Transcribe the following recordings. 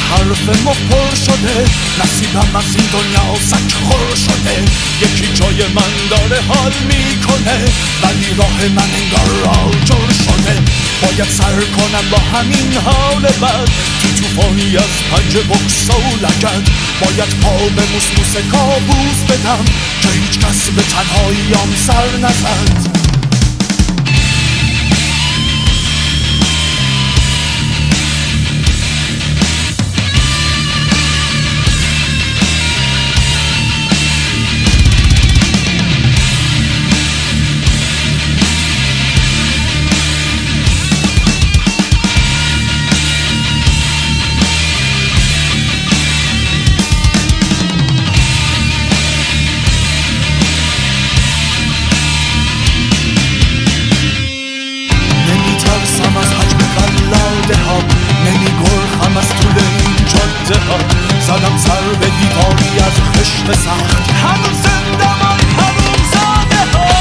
حرف ما پر شده، نصیبم از این دنیا سک خور شده. یکی جای من داره حال میکنه، ولی راه من انگار آجر شده. باید سر کنم با همین حال بد، تو توفانی از پنج بکس و لگد. باید پا به موسموس کابوس بدم، که هیچ کس به تنهاییام سر نزد. نمیگرخم از طول این جاده ها، زدم سر به دیواری از خشت سخت. هنوز زندمان حروم زاده ها.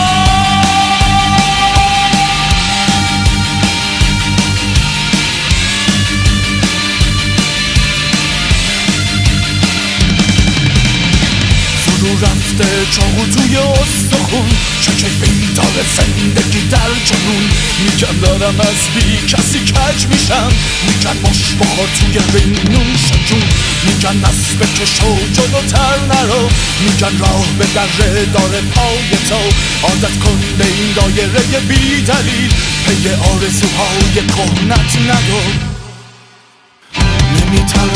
فرو رفته چاقو توی استخون، چه کیفی داره زندگی در جنون. میگن دارم از بی کسی کج میشم، میگن مش بخور توی رینون شجون. میگن نصف بکش و جلوتر نرو، میگن راه به دره داره پای تو. عادت کن به این دایره بی دلیل، پی آرزوهای کهنت ندو. نمیترسم